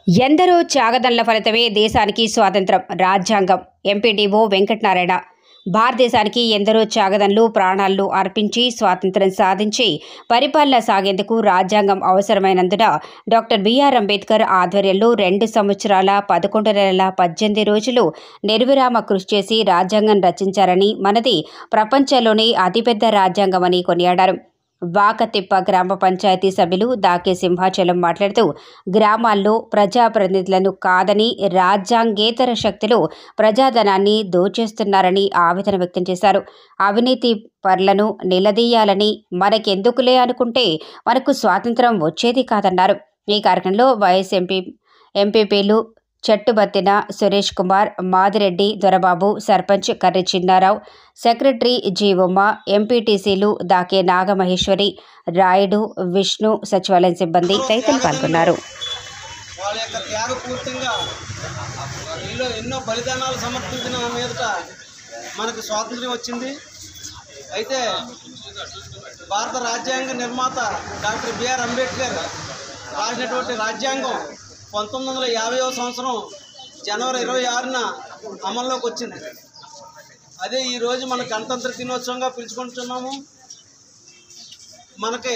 ఎందరో త్యాగదనుల ఫలితమే దేశానికి స్వాతంత్రం. రాజ్యాంగం. ఎంపీడీఓ వెంకటనారాయణ. భారతదేశానికి ఎందరో త్యాగదనులు ప్రాణాలను అర్పించి స్వాతంత్ర్యం సాధించి పరిపాలన సాగేందుకు రాజ్యాంగం అవసరమైనందున డాక్టర్ బిఆర్ అంబేద్కర్ ఆధ్వర్యంలో 2 సంవత్సరాల 11 నెలల 18 రోజులు నిర్విరామ కృషి చేసి రాజ్యాంగం రచించారని, మనది ప్రపంచంలోనే అతిపెద్ద రాజ్యాంగమని కొనియాడారు. వాకతిప్ప గ్రామ పంచాయతీ సభ్యులు దాకే సింహాచలం మాట్లాడుతూ, గ్రామాల్లో ప్రజాప్రతినిధులను కాదని రాజ్యాంగేతర శక్తులు ప్రజాధనాన్ని దోచేస్తున్నారని ఆవేదన వ్యక్తం చేశారు. అవినీతి పరులను నిలదీయాలని, మనకెందుకులే అనుకుంటే మనకు స్వాతంత్రం వచ్చేది కాదన్నారు. ఈ కార్యక్రమంలో వైఎస్ ఎంపీపీలు చెట్టుబత్తిన సురేష్ కుమార్, మాదిరెడ్డి దొరబాబు, సర్పంచ్ కర్రి చిన్నారావు, సెక్రటరీ జి ఉమ్మ, ఎంపీటీసీలు దాకే నాగమహేశ్వరి, రాయుడు, విష్ణు, సచివాలయం సిబ్బంది తదితరులు పాల్గొన్నారు. వాళ్ళ యొక్క త్యాగపూర్తిగా ఎన్నో బలిదానాలు సమర్పించిన మీదట మనకు స్వాతంత్ర్యం వచ్చింది. అయితే భారత రాజ్యాంగ నిర్మాత డాక్టర్ బిఆర్ అంబేద్కర్ రాసినటువంటి రాజ్యాంగం 1950వ సంవత్సరం జనవరి 26న అమల్లోకి వచ్చింది. అదే ఈరోజు మన గణతంత్ర దినోత్సవంగా పిలుచుకుంటున్నాము. మనకి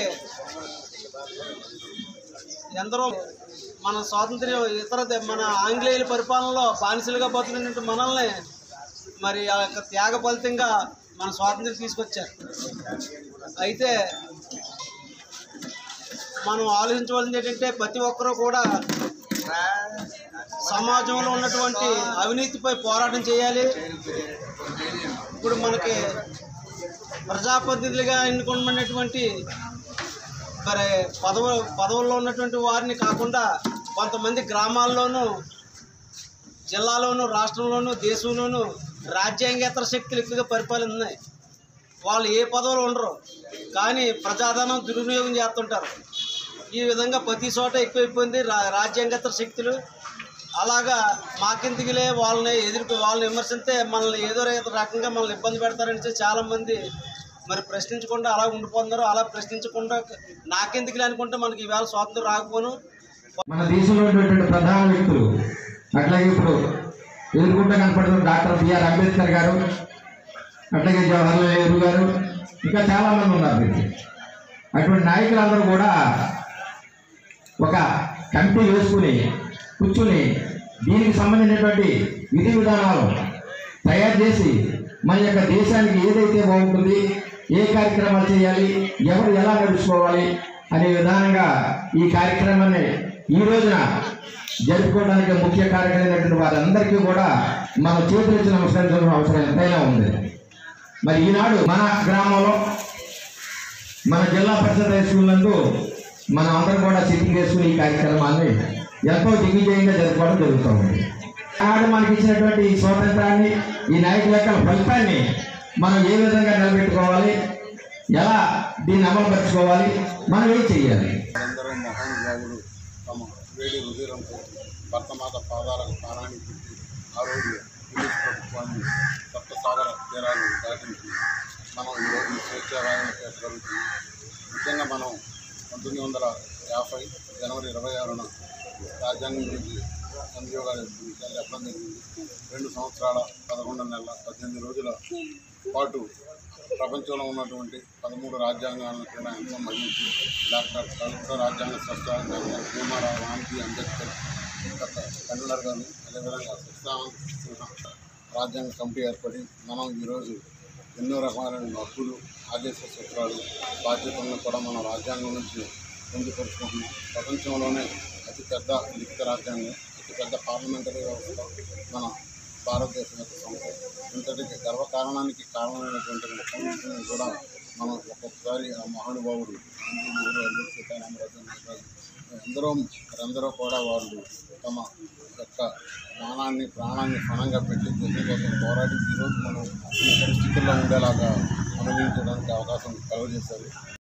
ఎందరో మన స్వాతంత్ర్యం మన ఆంగ్లేయుల పరిపాలనలో బానిసలుగా బతుకున్నటువంటి మనల్ని మరి ఆ యొక్క త్యాగ ఫలితంగా మన స్వాతంత్ర్యం తీసుకొచ్చారు. అయితే మనం ఆలోచించవలసింది ఏంటంటే, ప్రతి ఒక్కరూ కూడా సమాజంలో ఉన్నటువంటి అవినీతిపై పోరాటం చేయాలి. ఇప్పుడు మనకి ప్రజాప్రతినిధులుగా ఎన్నుకున్నటువంటి మరి పదవుల్లో ఉన్నటువంటి వారిని కాకుండా కొంతమంది గ్రామాల్లోనూ, జిల్లాలోనూ, రాష్ట్రంలోనూ, దేశంలోనూ రాజ్యాంగేతర శక్తులు ఎక్కువగా పరిపాలన ఉన్నాయి. వాళ్ళు ఏ పదవులు ఉండరు, కానీ ప్రజాధనం దుర్వినియోగం చేస్తుంటారు. ఈ విధంగా ప్రతి చోట ఎక్కువైపోయింది రాజ్యాంగేతర శక్తులు. అలాగా మాకెందుకులే వాళ్ళని విమర్శిస్తే మనల్ని ఏదో రకంగా మనల్ని ఇబ్బంది పెడతారని చాలామంది మరి ప్రశ్నించకుండా అలా ఉండిపోతున్నారు. అలా ప్రశ్నించకుండా నాకెందుకులే అనుకుంటే మనకి ఈవేళ స్వాతంత్రం రాకపోను. మన దేశంలో ఉన్నటువంటి ప్రధాన వ్యక్తులు అట్లాగే ఇప్పుడు ఎదుర్కొంటూ కనపడుతున్న డాక్టర్ బిఆర్ అంబేద్కర్ గారు, అట్లాగే జవహర్లాల్ నెహ్రూ గారు, ఇంకా చాలామంది ఉన్నారు. అటువంటి నాయకులందరూ కూడా ఒక కమిటీ వేసుకుని కూర్చుని దీనికి సంబంధించినటువంటి విధి విధానాలు తయారు చేసి మన యొక్క దేశానికి ఏదైతే బాగుంటుంది, ఏ కార్యక్రమాలు చేయాలి, ఎవరు ఎలా నడుచుకోవాలి అనే విధానంగా ఈ కార్యక్రమాన్ని ఈ రోజున జరుపుకోవడానికి ముఖ్య కార్యక్రమైనటువంటి వారందరికీ కూడా మన చేతులు ఇచ్చిన నమస్కరించాల్సిన అవసరం ఎంతైనా ఉంది. మరి ఈనాడు మన గ్రామంలో, మన జిల్లా పరిషత్ హై స్కూల్ నందు మనం అందరం కూడా సిట్టింగ్ చేసుకుని ఈ కార్యక్రమాన్ని ఎంతో దిగ్విజయంగా జరుపుకోవడం జరుగుతూ ఉంది. ఆనాడు మనకి ఇచ్చినటువంటి ఈ స్వాతంత్రాన్ని, ఈ నాయకుల యొక్క ఫలితాన్ని మనం ఏ విధంగా నిలబెట్టుకోవాలి, ఎలా దీన్ని అమలుపరుచుకోవాలి, మనం ఏం చేయాలి. అందరూ మహానుభావులు తమ వేడి హృదయంతో భర్తమాత పాదాలకు ప్రాణాన్ని పెట్టి ఆ రోజు ఇంగ్లీష్ ప్రభుత్వాన్ని సప్తసాగర తీరాలు దాటించి మనం ఈరోజు స్వేచ్ఛారాయణ జరుగుతుంది. ముఖ్యంగా మనం 1950 జనవరి 26న రాజ్యాంగం గురించి సంయోగాలు చెప్పడం జరిగింది. 2 సంవత్సరాల 11 నెలల 18 రోజుల పాటు ప్రపంచంలో ఉన్నటువంటి 13 రాజ్యాంగాలను కూడా ఎంతో మహిళించి డాక్టర్ రాజ్యాంగ స్పష్టాలు భీమారావు రామ్జీ అంబేద్కర్ కన్వీనర్ గారు, అదేవిధంగా రాజ్యాంగ కమిటీ ఏర్పడి మనం ఈరోజు ఎన్నో రకాలైన హక్కులు, ఆదేశ సూత్రాలు, బాధ్యతలను కూడా మన రాజ్యాంగం నుంచి పొందుపరుచుకుంటున్నాం. ప్రపంచంలోనే అతిపెద్ద లిఖిత రాజ్యాంగం, అతిపెద్ద పార్లమెంటరీ వ్యవస్థ మన భారతదేశం యొక్క సంస్థ. ఇంతటికి గర్వకారణానికి కారణమైనటువంటి ముఖ్యమంత్రిని కూడా మనం ఒక్కొక్కసారి ఆ మహానుభావుడు అందరూ కూడా వాళ్ళు తమ యొక్క ప్రాణాన్ని పణంగా పెట్టి దేశం కోసం పోరాడి ఈరోజు మనం ఈ పరిస్థితుల్లో ఉండేలాగా అనుభవించడానికి అవకాశం కలుగజేశారు.